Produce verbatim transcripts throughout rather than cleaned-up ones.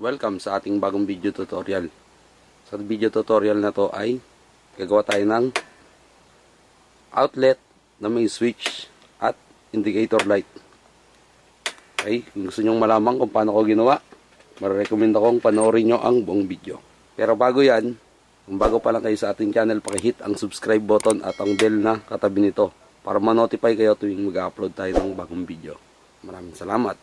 Welcome sa ating bagong video tutorial. Sa video tutorial na to ay gagawa tayo ng outlet na may switch at indicator light. Okay, kung gusto nyong malaman kung paano ko ginawa, marirecommend akong panoorin nyo ang buong video. Pero bago yan, kung bago pa lang kayo sa ating channel, pakihit ang subscribe button at ang bell na katabi nito para ma-notify kayo tuwing mag-upload tayo ng bagong video. Maraming salamat.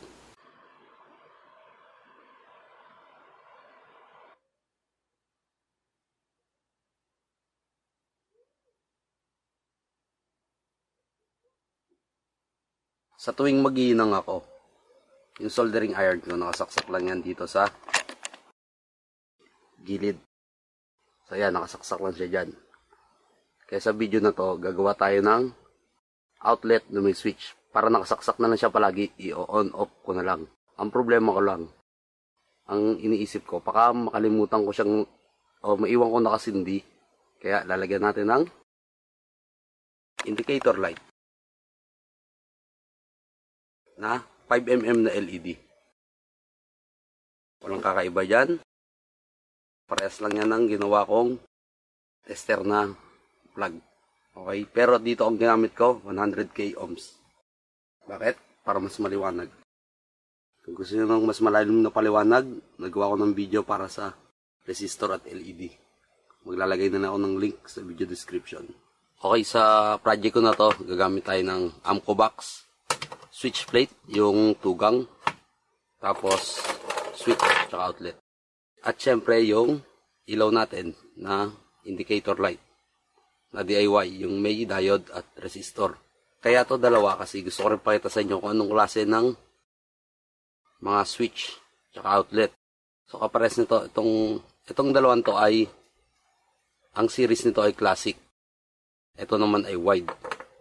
Sa tuwing maghihinang ako, yung soldering iron ko, nakasaksak lang yan dito sa gilid. So yan, nakasaksak lang siya dyan. Kaya sa video na to, gagawa tayo ng outlet na may switch. Para nakasaksak na lang siya palagi, i-on off ko na lang. Ang problema ko lang, ang iniisip ko, baka makalimutan ko siyang, o maiwan ko nakasindi. Kaya lalagyan natin ng indicator light na five millimeter na L E D. Walang kakaiba dyan. Parehas lang yan ang ginawa kong tester na plug. Okay, pero dito ang ginamit ko, one hundred K ohms. Bakit? Para mas maliwanag. Kung gusto nyo ng mas malalim na paliwanag, nagawa ko ng video para sa resistor at L E D. Maglalagay na lang ako ng link sa video description. Okay, sa project ko na to, gagamit tayo ng Amco box, switch plate, yung tugang, tapos switch at outlet. At syempre yung ilaw natin na indicator light na D I Y, yung may diode at resistor. Kaya to dalawa kasi gusto ko rin pakita sa inyo kung anong klase ng mga switch at outlet. So kapares nito, itong, itong dalawang to ay, ang series nito ay classic. Ito naman ay wide.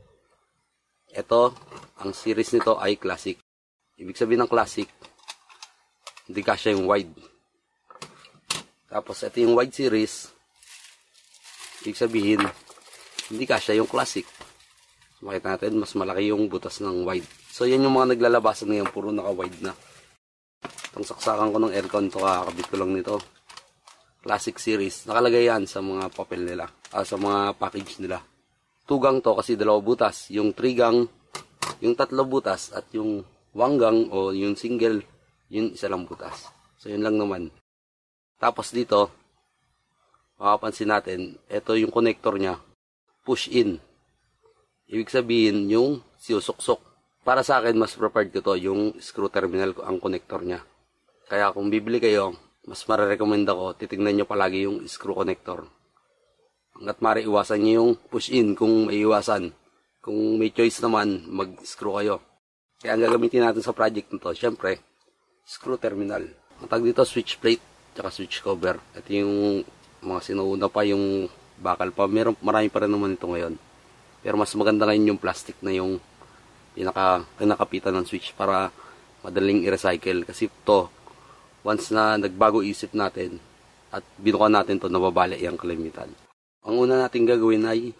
Ito, ang series nito ay classic. Ibig sabihin ng classic, hindi kasya yung wide. Tapos, ito yung wide series. Ibig sabihin, hindi kasya yung classic. So, makita natin, mas malaki yung butas ng wide. So, yan yung mga naglalabasan ngayon, puro naka-wide na. Itong saksakan ko ng aircon, ito kakabit ko lang nito. Classic series. Nakalagay yan sa mga papel nila, ah, sa mga package nila. Tugang to kasi dalawa butas. Yung trigang, yung tatlo butas, at yung wanggang o yung single, yun isa lang butas. So, yun lang naman. Tapos dito, makapansin natin, ito yung connector niya, push in. Ibig sabihin, yung siusuksok. Para sa akin, mas preferred ko to, yung screw terminal ko, ang connector niya. Kaya kung bibili kayo, mas marirecommend ako, titignan nyo palagi yung screw connector. Hanggat mari iwasan nyo yung push in kung may iwasan. Kung may choice naman, mag-screw kayo. Kaya ang gagamitin natin sa project nito, syempre, screw terminal. Ang tag dito, switch plate, tsaka switch cover. Ito yung mga sinuuna pa, yung bakal pa. Meron, marami pa rin naman ito ngayon. Pero mas maganda ngayon yung plastic na yung pinaka, pinakapitan ng switch para madaling i-recycle. Kasi ito, once na nagbago isip natin at binuka natin to, nababali yung kalimitan. Ang una natin gagawin ay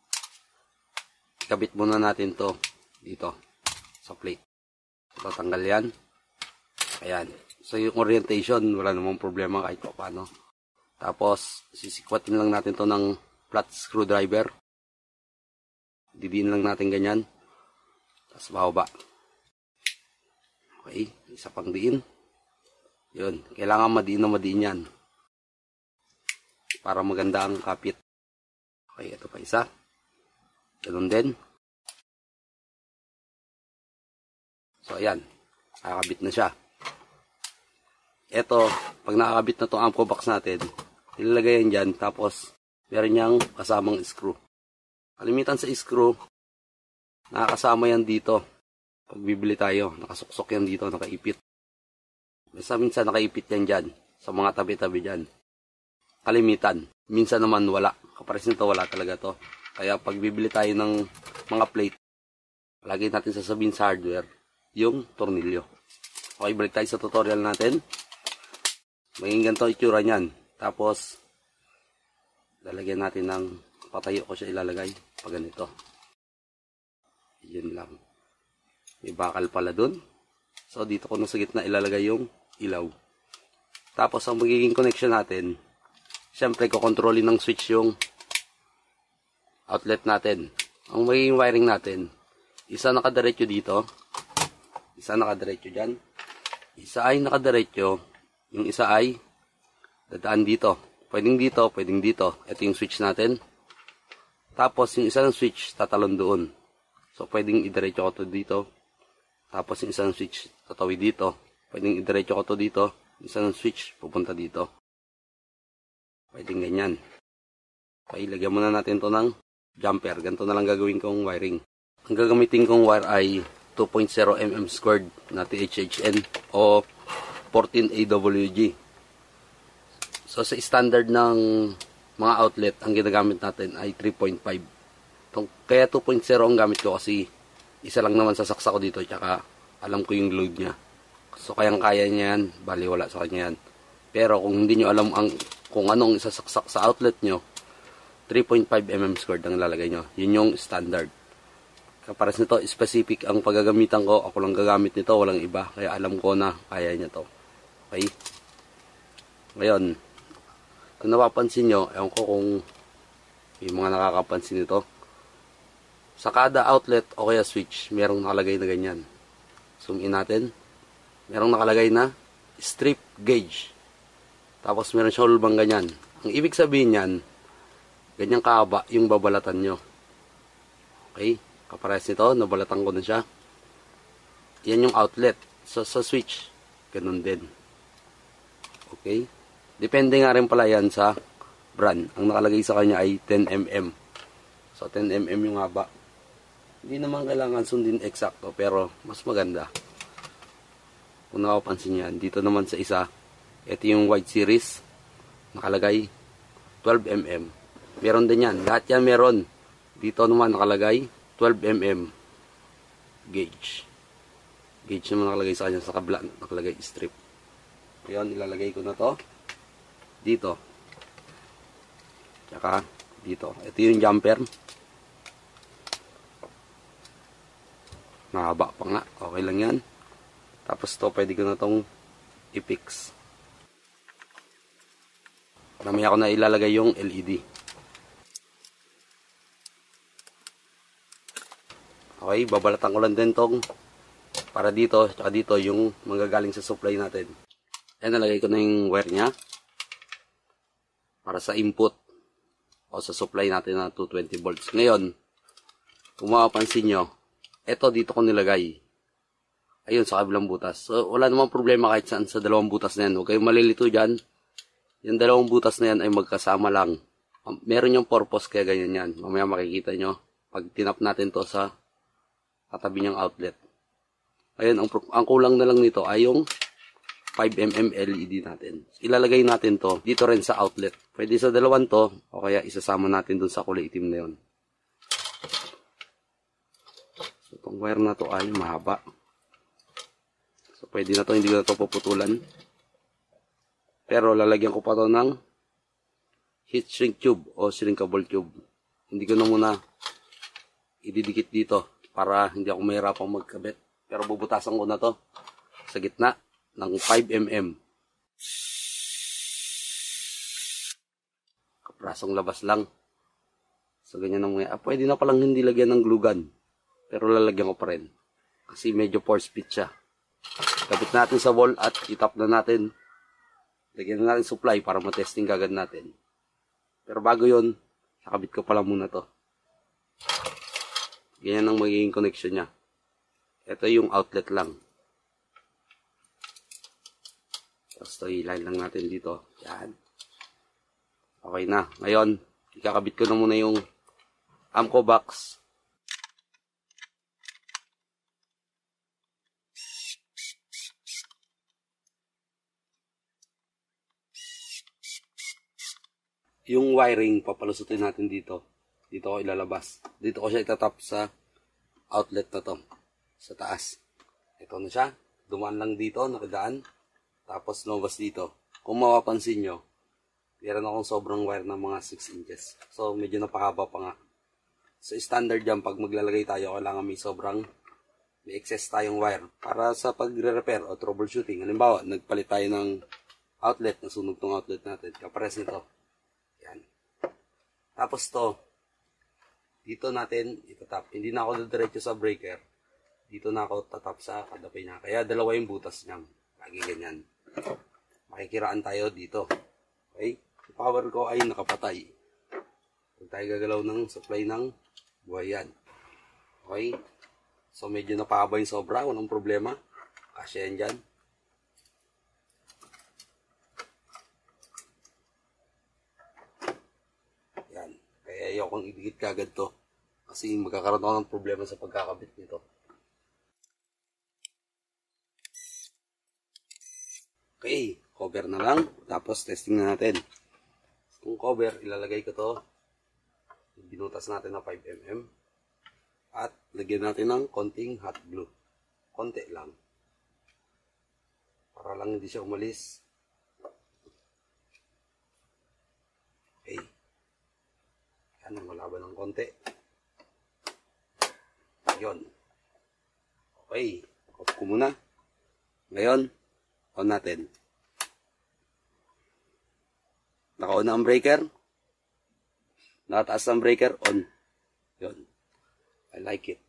ikabit muna natin to dito sa plate. So, tanggal yan. Ayan. So, yung orientation, wala namang problema kahit pa paano. Tapos, sisikwatin lang natin to ng flat screwdriver. Didiin lang natin ganyan. Tapos, bababa. Okay. Isa pang diin. Yun. Kailangan madiin na madiin yan. Para maganda ang kapit. Okay, ito pa isa. Ganun din. So, ayan. Nakakabit na siya. Ito, pag nakakabit na itong Amco box natin, ilalagay yan dyan, tapos meron niyang kasamang screw. Kalimitan sa screw, nakakasama yan dito. Pag bibili tayo, nakasuksok yan dito, nakaipit. Minsan, minsan nakaipit yan dyan, sa mga tabi-tabi dyan. Kalimitan. Minsan naman wala. Kapares nito, wala talaga to. Kaya pag bibili tayo ng mga plate, lagi natin sasabihin sa hardware, yung tornilyo. Okay, balik tayo sa tutorial natin. Maging ganito itsura niyan. Tapos, lalagyan natin ng, patayo ko siya ilalagay. Pag ganito. Yun lang. May bakal pala dun. So, dito ko na sa gitna ilalagay yung ilaw. Tapos ang magiging connection natin, syempre kokontrolin ng switch yung outlet natin. Ang magiging wiring natin, isa nakadiretso dito, isa nakadiretso dyan, isa ay nakadiretso, yung isa ay dadaan dito. Pwedeng dito, pwedeng dito. Ito yung switch natin. Tapos yung isa ng switch tatalon doon. So pwedeng idiretso ko to dito. Tapos yung isa ng switch tatawid dito. Pwedeng idiretso ko to dito. Yung isa ng switch pupunta dito. Pwedeng ganyan. Okay, lagyan muna natin to ng jumper. Ganito na lang gagawin kong wiring. Ang gagamitin kong wire ay two point zero millimeters squared na T H H N o fourteen A W G. So sa standard ng mga outlet, ang ginagamit natin ay three point five. Kaya two point zero ang gamit ko kasi isa lang naman sasaksak ko dito, tsaka alam ko yung load niya. So kayang kaya niya yan, bali wala sa kanya yan. Pero kung hindi nyo alam ang, kung anong isasaksak sa outlet nyo, three point five millimeters squared ang lalagay nyo. Yun yung standard. Kapares nito, specific ang paggagamitan ko. Ako lang gagamit nito, walang iba. Kaya alam ko na kaya niya to. Okay? Ngayon, kung napapansin nyo, ewan ko kung yung mga nakakapansin nito. Sa kada outlet o kaya switch, merong nakalagay na ganyan. Zoom in natin. Merong nakalagay na strip gauge. Tapos meron siyang lubang ganyan. Ang ibig sabihin yan, ganyang kahaba yung babalatan nyo. Okay? Kapares nito, nabalatan ko na siya. Yan yung outlet. So, sa switch, ganun din. Okay? Depende nga rin pala yan sa brand. Ang nakalagay sa kanya ay ten millimeters. So, ten millimeters yung haba. Hindi naman kailangan sundin eksakto, pero mas maganda. Kung nakapansin yan, dito naman sa isa, ito yung wide series, nakalagay twelve millimeters. Meron din yan. Lahat yan meron. Dito naman nakalagay twelve millimeters gauge. Gauge naman nakalagay sa kanya, sa kabla nakalagay strip. Ngayon, ilalagay ko na to dito. Tsaka dito. Ito yung jumper. Mahaba pa nga. Okay lang yan. Tapos to, pwede ko na tong i-fix. Mamaya ko na ilalagay yung L E D. Okay, babalatan ko lang din tong para dito, tsaka dito yung manggagaling sa supply natin. Ayan, nalagay ko na yung wire nya para sa input o sa supply natin na two twenty volts. Ngayon, kung mapapansin nyo, eto dito ko nilagay. Ayun, sa kabilang butas. So, wala namang problema kahit saan sa dalawang butas na yan. Huwag kayong malilito dyan. Yung dalawang butas na yan ay magkasama lang. Meron yung purpose kaya ganyan yan. Mamaya makikita nyo pag tinap natin to sa katabi niyang outlet. Ayun, ang, ang kulang na lang nito ay yung five millimeters L E D natin. Ilalagay natin to dito rin sa outlet. Pwede sa dalawang to o kaya isasama natin dun sa kulay itim na yun. So, itong wire na to ay mahaba. So, pwede na to, hindi ko na to puputulan. Pero lalagyan ko pa to ng heat shrink tube o shrinkable tube. Hindi ko na muna ididikit dito para hindi ako mahirapang magkabit. Pero bubutasan ko na to sa gitna ng five millimeters. Kaprasong labas lang. So, ganyan ang mga. Ah, pwede na palang hindi lagyan ng glue gun. Pero lalagyan ko pa rin. Kasi medyo force fit siya. Kabit natin sa wall at itap na natin. Lagyan na natin supply para matesting kagad natin. Pero bago yun, nakabit ko pala muna to. Ganyan ang magiging connection niya. Ito yung outlet lang. Tapos ito, i-line lang natin dito. Yan. Okay na. Ngayon, ikakabit ko na muna yung Amco box. Yung wiring, papalusutin natin dito. Dito ko ilalabas. Dito ko siya itatap sa outlet na to. Sa taas. Ito na siya. Dumaan lang dito, nakadaan. Tapos lumabas dito. Kung mapapansin nyo, meron akong sobrang wire ng mga six inches. So, medyo napahaba pa nga. So, standard dyan, pag maglalagay tayo, kailangan may sobrang, may excess tayong wire. Para sa pagre-repair o troubleshooting. Halimbawa, nagpalit tayo ng outlet, nasunog tong outlet natin. Kapares nito. Yan. Tapos to, dito natin itatap. Hindi na ako diretso sa breaker. Dito na ako tatap sa kadapay niya. Kaya dalawa yung butas niya. Lagi ganyan. Makikiraan tayo dito. Okay? Yung power ko ay nakapatay. Huwag tayo gagalaw ng supply ng buhayan. Okay? So medyo napahaba yung sobra. Walang problema. Kasya yan dyan. Yan. Kaya ayokong idikit kagad to. Kasi magkakaroon ako ng problema sa pagkakabit nito. Okay. Cover na lang. Tapos testing na natin. Kung cover, ilalagay ko to. Binutas natin na five millimeters. At lagyan natin ng konting hot glue. Konti lang. Para lang hindi siya umalis. Okay. Yan, malaban ng konti. Yun. Okay. Off ko muna. Ngayon, on natin. Naka-on na ang breaker. Nakataas ang breaker, on. Yun. I like it.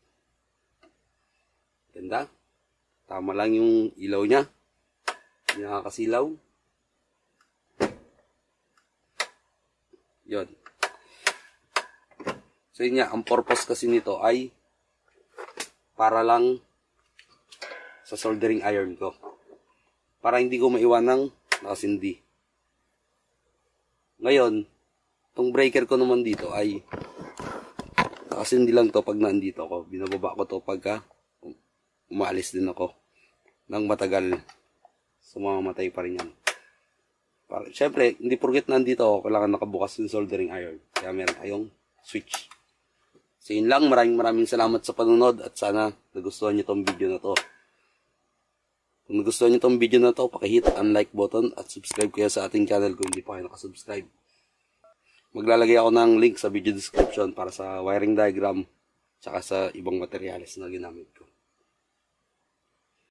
Ganda. Tama lang yung ilaw niya. Hindi nakakasilaw. Yun. So yun nga, ang purpose kasi nito ay para lang sa soldering iron ko. Para hindi ko maiwan ng nakasindi. Ngayon, itong breaker ko naman dito ay nakasindi lang to pag nandito ako. Binababa ko to pagka umaalis din ako ng matagal. Sumamatay pa rin yan. Para, syempre, hindi porket nandito ako, kailangan nakabukas yung soldering iron. Kaya meron tayong switch. So yun lang, maraming maraming salamat sa panunod at sana nagustuhan nyo tong video na to. Kung nagustuhan nyo tong video na to, pakihit ang like button at subscribe kayo sa ating channel kung hindi pa kayo nakasubscribe. Maglalagay ako ng link sa video description para sa wiring diagram tsaka sa ibang materyales na ginamit ko.